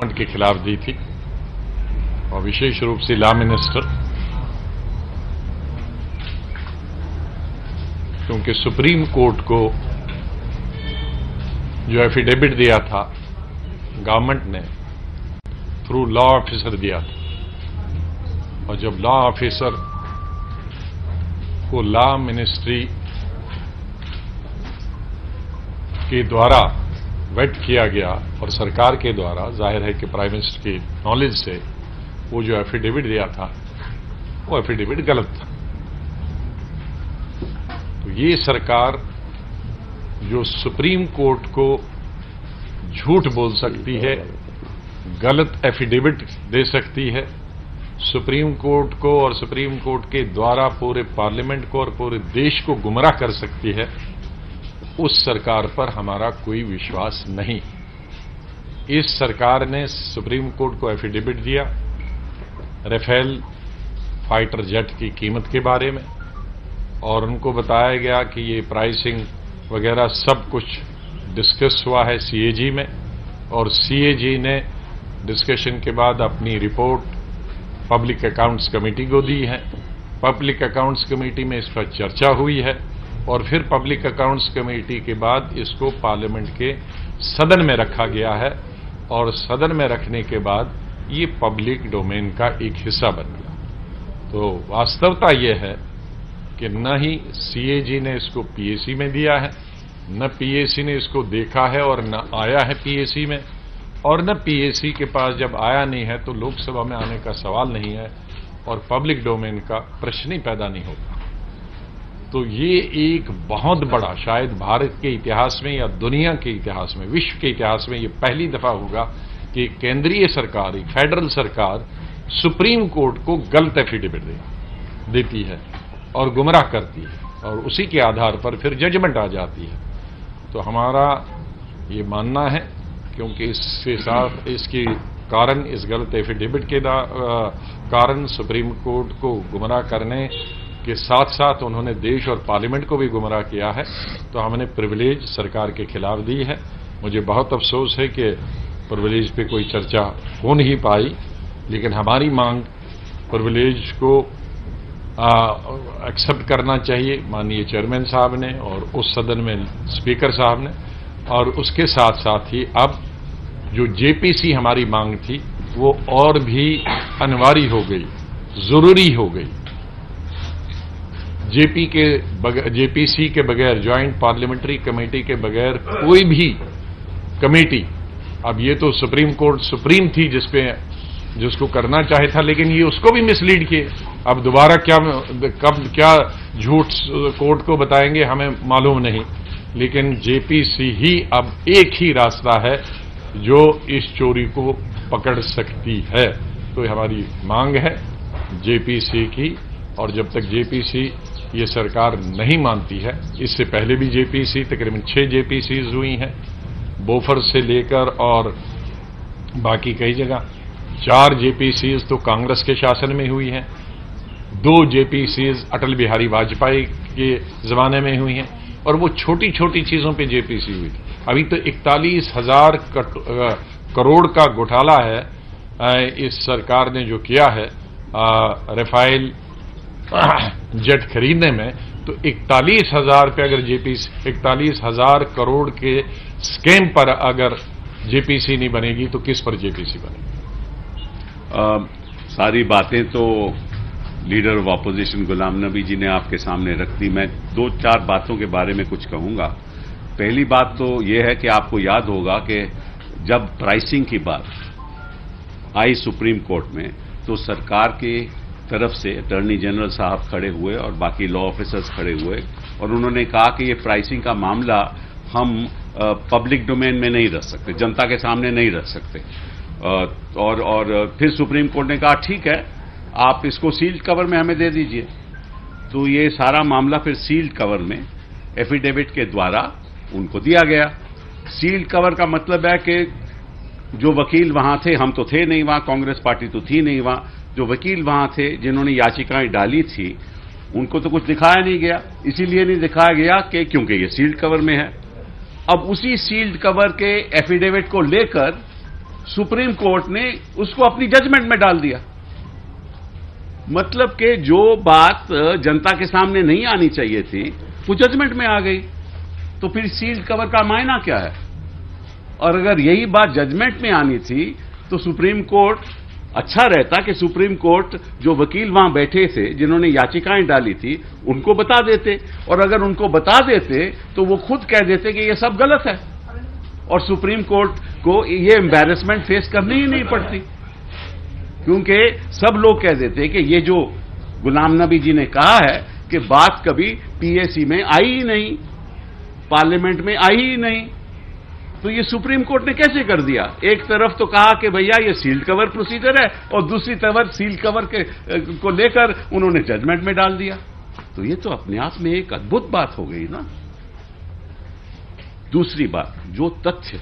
के खिलाफ दी थी और विशेष रूप से लॉ मिनिस्टर, क्योंकि सुप्रीम कोर्ट को जो एफिडेविट दिया था गवर्नमेंट ने थ्रू लॉ ऑफिसर दिया था, और जब लॉ ऑफिसर को लॉ मिनिस्ट्री के द्वारा वेट किया गया और सरकार के द्वारा, जाहिर है कि प्राइम मिनिस्टर की नॉलेज से वो जो एफिडेविट दिया था वो एफिडेविट गलत था। तो ये सरकार जो सुप्रीम कोर्ट को झूठ बोल सकती है, गलत एफिडेविट दे सकती है, सुप्रीम कोर्ट को और सुप्रीम कोर्ट के द्वारा पूरे पार्लियामेंट को और पूरे देश को गुमराह कर सकती है, उस सरकार पर हमारा कोई विश्वास नहीं। इस सरकार ने सुप्रीम कोर्ट को एफिडेविट दिया राफेल फाइटर जेट की कीमत के बारे में, और उनको बताया गया कि ये प्राइसिंग वगैरह सब कुछ डिस्कस हुआ है सीएजी में, और सीएजी ने डिस्कशन के बाद अपनी रिपोर्ट पब्लिक अकाउंट्स कमेटी को दी है। पब्लिक अकाउंट्स कमेटी में इस पर चर्चा हुई है, और फिर पब्लिक अकाउंट्स कमेटी के बाद इसको पार्लियामेंट के सदन में रखा गया है, और सदन में रखने के बाद ये पब्लिक डोमेन का एक हिस्सा बन गया। तो वास्तवता यह है कि न ही सीएजी ने इसको पीएसी में दिया है, न पीएसी ने इसको देखा है और न आया है पीएसी में, और न पीएसी के पास जब आया नहीं है तो लोकसभा में आने का सवाल नहीं है और पब्लिक डोमेन का प्रश्न ही पैदा नहीं होगा। तो ये एक बहुत बड़ा, शायद भारत के इतिहास में या दुनिया के इतिहास में, विश्व के इतिहास में ये पहली दफा होगा कि केंद्रीय सरकार, फेडरल सरकार सुप्रीम कोर्ट को गलत एफिडेविट देती है और गुमराह करती है, और उसी के आधार पर फिर जजमेंट आ जाती है। तो हमारा ये मानना है, क्योंकि इसके साथ इसके कारण, इस गलत एफिडेविट के कारण सुप्रीम कोर्ट को गुमराह करने के साथ साथ उन्होंने देश और पार्लियामेंट को भी गुमराह किया है, तो हमने प्रिविलेज सरकार के खिलाफ दी है। मुझे बहुत अफसोस है कि प्रिविलेज पे कोई चर्चा हो नहीं पाई, लेकिन हमारी मांग प्रिविलेज को एक्सेप्ट करना चाहिए माननीय चेयरमैन साहब ने और उस सदन में स्पीकर साहब ने, और उसके साथ साथ ही अब जो जेपीसी हमारी मांग थी वो और भी अनिवार्य हो गई, जरूरी हो गई। जेपीसी के बगैर, ज्वाइंट पार्लियामेंट्री कमेटी के बगैर कोई भी कमेटी, अब ये तो सुप्रीम कोर्ट सुप्रीम थी जिसको करना चाहे था, लेकिन ये उसको भी मिसलीड किए। अब दोबारा क्या झूठ कोर्ट को बताएंगे हमें मालूम नहीं, लेकिन जेपीसी ही अब एक ही रास्ता है जो इस चोरी को पकड़ सकती है। तो हमारी मांग है जेपीसी की, और जब तक जेपीसी ये सरकार नहीं मानती है, इससे पहले भी जेपीसी तकरीबन 6 जेपीसीज हुई हैं, बोफर से लेकर और बाकी कई जगह 4 जेपीसीज तो कांग्रेस के शासन में हुई हैं, 2 जेपीसीज अटल बिहारी वाजपेयी के जमाने में हुई हैं, और वो छोटी छोटी चीजों पे जेपीसी हुई थी। अभी तो 41,000 करोड़ का घोटाला है इस सरकार ने जो किया है राफेल जेट खरीदने में, तो 41,000 पे अगर जेपीसी, 41,000 करोड़ के स्कैम पर अगर जेपीसी नहीं बनेगी तो किस पर जेपीसी बनेगी? सारी बातें तो leader of opposition Ghulam Nabi ji ने आपके सामने रख दी। मैं 2-4 बातों के बारे में कुछ कहूंगा। पहली बात तो यह है कि आपको याद होगा कि जब प्राइसिंग की बात आई सुप्रीम कोर्ट में, तो सरकार की तरफ से अटॉर्नी जनरल साहब खड़े हुए और बाकी लॉ ऑफिसर्स खड़े हुए, और उन्होंने कहा कि ये प्राइसिंग का मामला हम पब्लिक डोमेन में नहीं रख सकते, जनता के सामने नहीं रख सकते। और फिर सुप्रीम कोर्ट ने कहा ठीक है, आप इसको सील्ड कवर में हमें दे दीजिए। तो ये सारा मामला फिर सील्ड कवर में एफिडेविट के द्वारा उनको दिया गया। सील्ड कवर का मतलब है कि जो वकील वहां थे, हम तो थे नहीं वहां, कांग्रेस पार्टी तो थी नहीं वहां, जो वकील वहां थे जिन्होंने याचिकाएं डाली थी, उनको तो कुछ दिखाया नहीं गया। इसीलिए नहीं दिखाया गया कि क्योंकि ये सील्ड कवर में है। अब उसी सील्ड कवर के एफिडेविट को लेकर सुप्रीम कोर्ट ने उसको अपनी जजमेंट में डाल दिया। मतलब कि जो बात जनता के सामने नहीं आनी चाहिए थी वो जजमेंट में आ गई, तो फिर सील्ड कवर का मायना क्या है? और अगर यही बात जजमेंट में आनी थी तो सुप्रीम कोर्ट, अच्छा रहता कि सुप्रीम कोर्ट जो वकील वहां बैठे थे जिन्होंने याचिकाएं डाली थी उनको बता देते, और अगर उनको बता देते तो वो खुद कह देते कि ये सब गलत है, और सुप्रीम कोर्ट को ये एम्बैरेसमेंट फेस करनी ही नहीं पड़ती। क्योंकि सब लोग कह देते कि ये जो गुलाम नबी जी ने कहा है कि बात कभी पीएसी में आई ही नहीं, पार्लियामेंट में आई ही नहीं, तो ये सुप्रीम कोर्ट ने कैसे कर दिया? एक तरफ तो कहा कि भैया ये सील्ड कवर प्रोसीजर है, और दूसरी तरफ सील्ड कवर को लेकर उन्होंने जजमेंट में डाल दिया। तो ये तो अपने आप में एक अद्भुत बात हो गई ना। दूसरी बात, जो तथ्य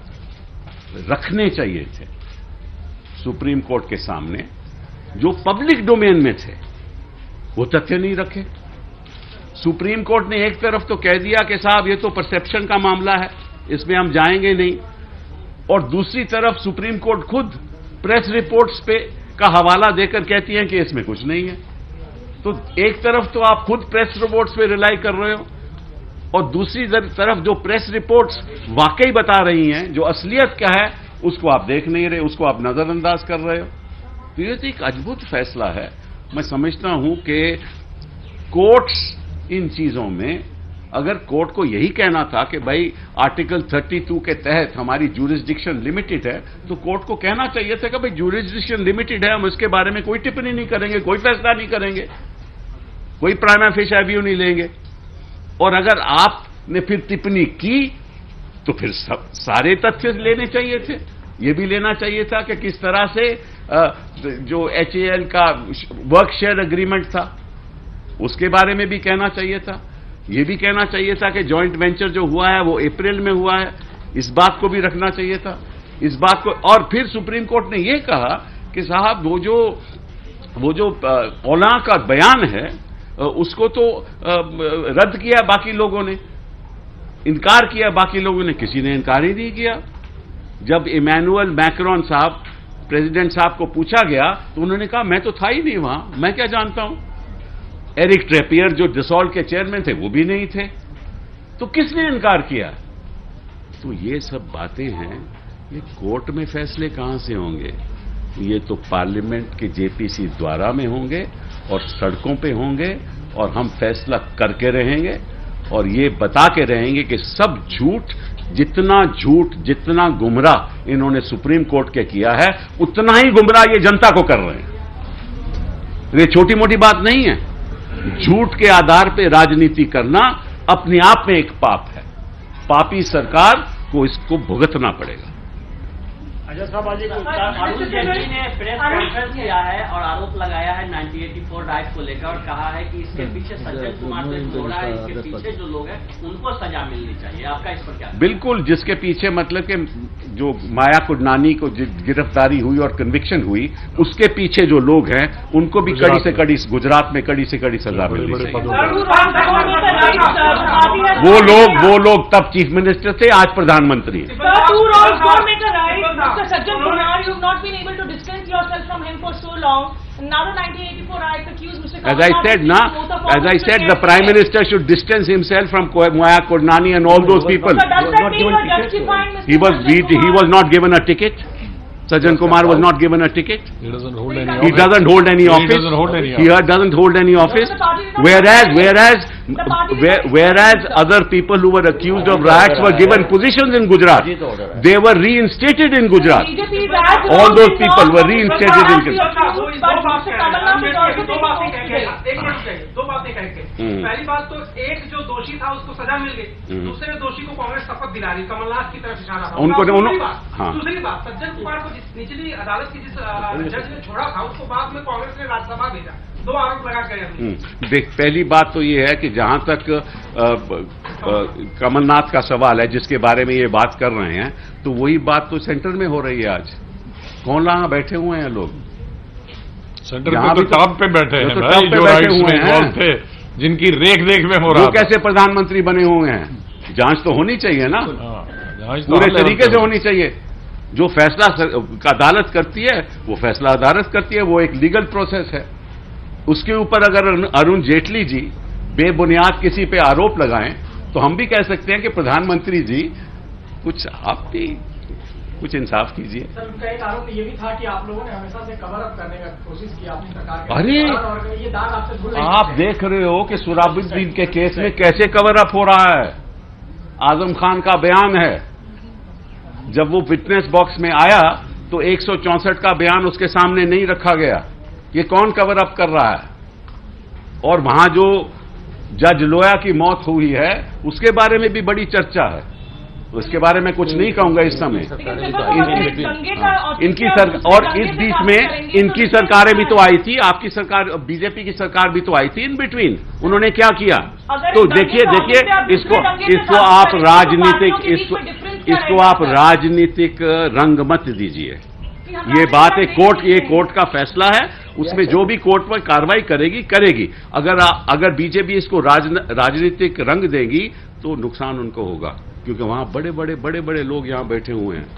रखने चाहिए थे सुप्रीम कोर्ट के सामने, जो पब्लिक डोमेन में थे, वो तथ्य नहीं रखे। सुप्रीम कोर्ट ने एक तरफ तो कह दिया कि साहब ये तो परसेप्शन का मामला है, इसमें हम जाएंगे नहीं, और दूसरी तरफ सुप्रीम कोर्ट खुद प्रेस रिपोर्ट्स पे का हवाला देकर कहती है कि इसमें कुछ नहीं है। तो एक तरफ तो आप खुद प्रेस रिपोर्ट्स पे रिलाई कर रहे हो, और दूसरी तरफ जो प्रेस रिपोर्ट्स वाकई बता रही हैं, जो असलियत क्या है उसको आप देख नहीं रहे, उसको आप नजरअंदाज कर रहे हो। तो ये तो एक अद्भुत फैसला है। मैं समझता हूं कि कोर्ट्स इन चीजों में, अगर कोर्ट को यही कहना था कि भाई आर्टिकल 32 के तहत हमारी ज्यूरिसडिक्शन लिमिटेड है, तो कोर्ट को कहना चाहिए था कि भाई ज्यूरिसडिक्शन लिमिटेड है, हम इसके बारे में कोई टिप्पणी नहीं करेंगे, कोई फैसला नहीं करेंगे, कोई प्राइमा फेशिया व्यू नहीं लेंगे। और अगर आपने फिर टिप्पणी की तो फिर सारे तथ्य लेने चाहिए थे। ये भी लेना चाहिए था कि किस तरह से जो HAL का वर्क शेयर एग्रीमेंट था उसके बारे में भी कहना चाहिए था। ये भी कहना चाहिए था कि जॉइंट वेंचर जो हुआ है वो अप्रैल में हुआ है, इस बात को भी रखना चाहिए था, इस बात को। और फिर सुप्रीम कोर्ट ने ये कहा कि साहब वो जो औला का बयान है उसको तो रद्द किया, बाकी लोगों ने इनकार किया, बाकी लोगों ने किसी ने इनकार ही नहीं किया। जब इमैनुअल मैक्रोन साहब, प्रेसिडेंट साहब को पूछा गया तो उन्होंने कहा मैं तो था ही नहीं वहां, मैं क्या जानता हूं। एरिक ट्रेपियर जो डसॉल्ट के चेयरमैन थे वो भी नहीं थे, तो किसने इनकार किया? तो ये सब बातें हैं, ये कोर्ट में फैसले कहां से होंगे? ये तो पार्लियामेंट के जेपीसी द्वारा में होंगे और सड़कों पे होंगे, और हम फैसला करके रहेंगे और ये बता के रहेंगे कि सब झूठ, जितना गुमराह इन्होंने सुप्रीम कोर्ट के किया है उतना ही गुमराह ये जनता को कर रहे हैं। ये छोटी मोटी बात नहीं है। झूठ के आधार पे राजनीति करना अपने आप में एक पाप है। पापी सरकार को इसको भुगतना पड़ेगा। अजय साहब, आज अरुण जेटली ने प्रेस कॉन्फ्रेंस किया है और आरोप लगाया है 1984 राइट को लेकर, और कहा है कि इसके पीछे सज्जन कुमार से जोड़ा है, इसके पीछे जो लोग हैं उनको सजा मिलनी चाहिए। आपका इस पर क्या? बिल्कुल, जिसके पीछे मतलब कि जो माया कुडनानी को गिरफ्तारी हुई और कन्विक्शन हुई, उसके पीछे जो लोग हैं उनको भी कड़ी से कड़ी, गुजरात में कड़ी से कड़ी सजा मिलनी चाहिए। वो लोग तब चीफ मिनिस्टर थे, आज प्रधानमंत्री हैं। Sajjan Kumar, you have not been able to distance yourself from him for so long. Now the 1984 Act accused Mr. As I said, the Prime Minister should distance himself from Maya Kodnani and all those people. So does that mean you are justifying Mr. He was not given a ticket. Sajjan Kumar was not given a ticket. He doesn't hold any He doesn't hold any office. He doesn't hold any He doesn't hold any office. Whereas other people who were accused of riots were given positions in Gujarat. They were reinstated in Gujarat. All those people were reinstated in Gujarat. दो बातें कहेंगे। पहली बात तो एक जो दोषी था उसको सजा मिल गई, दूसरे दोषी को कांग्रेस शपथ दिला रही, कमलनाथ की तरफ इशारा था। दूसरी बात, सज्जन कुमार को निचली अदालत की जिस जज ने छोड़ा था उसको बाद में कांग्रेस ने राज्यसभा भेजा। दो आरोप लगा गए। देख, पहली बात तो ये है कि जहां तक कमलनाथ का सवाल है, जिसके बारे में ये बात कर रहे हैं, तो वही बात तो सेंटर में हो रही है। आज कौन वहां बैठे हुए हैं लोग? सेंटर में तो टॉप पे बैठे हैं भाई, जो राइट्स में इन्वॉल्व थे, जिनकी रेख में हो रहा है। वो कैसे प्रधानमंत्री बने हुए हैं? जांच तो होनी चाहिए ना, पूरे तरीके से होनी चाहिए। जो फैसला अदालत करती है वो फैसला अदालत करती है, वो एक लीगल प्रोसेस है। उसके ऊपर अगर अरुण जेटली जी बेबुनियाद किसी पे आरोप लगाएं तो हम भी कह सकते हैं कि प्रधानमंत्री जी कुछ आप भी कुछ इंसाफ कीजिए। सर, उनका एक आरोप ये भी था कि आप लोगों ने हमेशा से कवर अप करने का कोशिश की अपनी सरकार के। अरे और ये दाग आपसे धुल आप देख रहे हो कि सोहराबुद्दीन के केस में कैसे कवर अप हो रहा है। आजम खान का बयान है, जब वो विटनेस बॉक्स में आया तो 164 का बयान उसके सामने नहीं रखा गया। ये कौन कवर अप कर रहा है? और वहां जो जज लोया की मौत हुई है उसके बारे में भी बड़ी चर्चा है, उसके बारे में कुछ नहीं कहूंगा इस समय। इनकी सरकार और इस बीच में इनकी सरकारें भी तो आई थी, आपकी सरकार बीजेपी की सरकार भी तो आई थी इन बिटवीन। उन्होंने क्या किया? तो देखिए इसको आप राजनीतिक रंग मत दीजिए। ये बात ये कोर्ट का फैसला है, उसमें जो भी कोर्ट पर कार्रवाई करेगी। अगर बीजेपी इसको राजनीतिक रंग देगी तो नुकसान उनको होगा, क्योंकि वहां बड़े लोग यहां बैठे हुए हैं।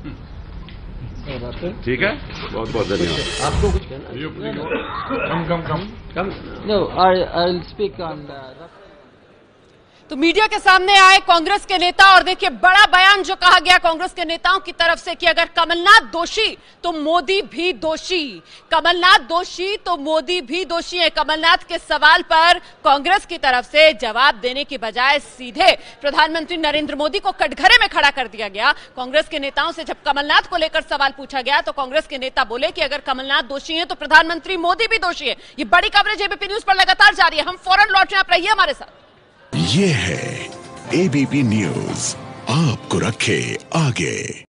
ठीक है, बहुत बहुत धन्यवाद। आपको कुछ कहना? कम No, I'll speak on तो मीडिया के सामने आए कांग्रेस के नेता और देखिए बड़ा बयान जो कहा गया कांग्रेस के नेताओं की तरफ से कि अगर कमलनाथ दोषी तो मोदी भी दोषी, कमलनाथ दोषी तो मोदी भी दोषी है। कमलनाथ के सवाल पर कांग्रेस की तरफ से जवाब देने की बजाय सीधे प्रधानमंत्री नरेंद्र मोदी को कटघरे में खड़ा कर दिया गया। कांग्रेस के नेताओं से जब कमलनाथ को लेकर सवाल पूछा गया तो कांग्रेस के नेता बोले कि अगर कमलनाथ दोषी है तो प्रधानमंत्री मोदी भी दोषी है। ये बड़ी कवरेज एबीपी न्यूज पर लगातार जारी है। हम फौरन लौट रहे हैं, आप रहिए हमारे साथ। ये है एबीपी न्यूज, आपको रखे आगे।